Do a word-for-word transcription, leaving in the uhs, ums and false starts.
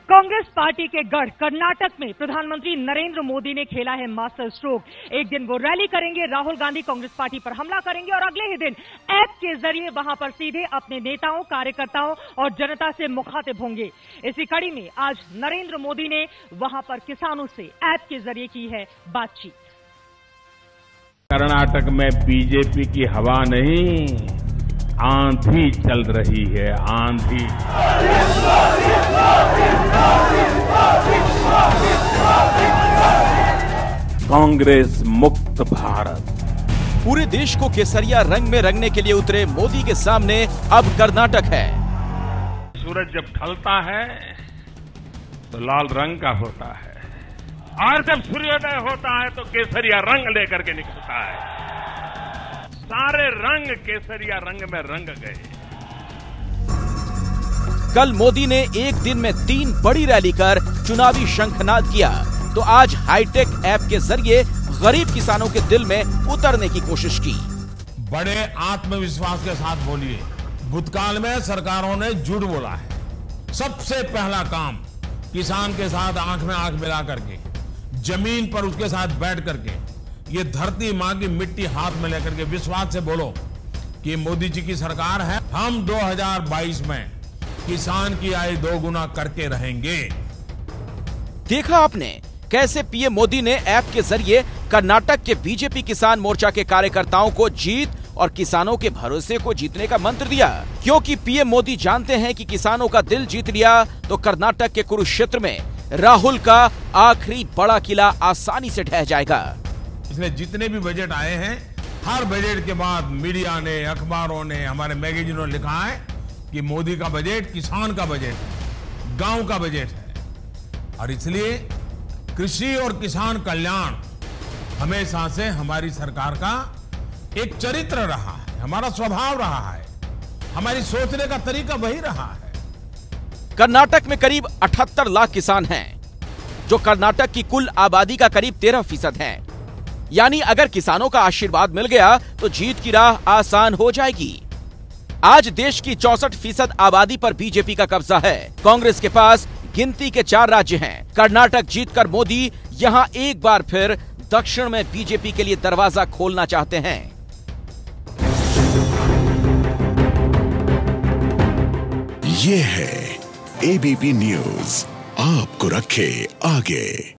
Congress party के गढ़ कर्नाटक में प्रधानमंत्री नरेंद्र मोदी ने खेला है मास्टर स्ट्रोक। एक दिन वो रैली करेंगे, राहुल गांधी कांग्रेस पार्टी पर हमला करेंगे और अगले ही दिन ऐप के जरिए वहां पर सीधे अपने नेताओं, कार्यकर्ताओं और जनता से मुखातिब होंगे। इसी कड़ी में आज नरेंद्र मोदी ने वहां पर किसानों से ऐप के जरिए की है बातचीत। कर्नाटक में बीजेपी की हवा नहीं, आंधी चल रही है, आंधी। कांग्रेस मुक्त भारत। पूरे देश को केसरिया रंग में रंगने के लिए उतरे मोदी के सामने अब कर्नाटक है। सूरज जब ढलता है तो लाल रंग का होता है और जब सूर्योदय होता है तो केसरिया रंग लेकर के निकलता है। सारे रंग केसरिया रंग में रंग गए। कल मोदी ने एक दिन में तीन बड़ी रैली कर चुनावी शंखनाद किया, तो आज हाईटेक ऐप के जरिए गरीब किसानों के दिल में उतरने की कोशिश की। बड़े आत्मविश्वास के साथ बोलिए, भूतकाल में सरकारों ने झूठ बोला है। सबसे पहला काम किसान के साथ आंख में आंख मिला करके, जमीन पर उसके साथ बैठ करके, ये धरती मां की मिट्टी हाथ में लेकर के विश्वास से बोलो कि मोदी जी की सरकार है, हम दो हज़ार बाईस में किसान की आय दो गुना करके रहेंगे। देखा आपने कैसे पीएम मोदी ने ऐप के जरिए कर्नाटक के बीजेपी किसान मोर्चा के कार्यकर्ताओं को जीत और किसानों के भरोसे को जीतने का मंत्र दिया, क्योंकि पीएम मोदी जानते हैं कि किसानों का दिल जीत लिया तो कर्नाटक के कुरुक्षेत्र में राहुल का आखिरी बड़ा किला आसानी से ढह जाएगा। इसलिए जितने भी बजट आए हैं, हर बजट के बाद मीडिया ने, अखबारों ने, हमारे मैगजीनों ने लिखा है कि मोदी का बजट किसान का बजट है, गांव का बजट है। और इसलिए कृषि और किसान कल्याण हमेशा से हमारी सरकार का एक चरित्र रहा है, हमारा स्वभाव रहा है, हमारी सोचने का तरीका वही रहा है। कर्नाटक में करीब अठहत्तर लाख किसान हैं, जो कर्नाटक की कुल आबादी का करीब तेरह फीसद है। यानी अगर किसानों का आशीर्वाद मिल गया तो जीत की राह आसान हो जाएगी। आज देश की चौसठ फीसद आबादी पर बीजेपी का कब्जा है। कांग्रेस के पास गिनती के चार राज्य हैं। कर्नाटक जीतकर मोदी यहां एक बार फिर दक्षिण में बीजेपी के लिए दरवाजा खोलना चाहते हैं। ये है एबीपी न्यूज, आपको रखे आगे।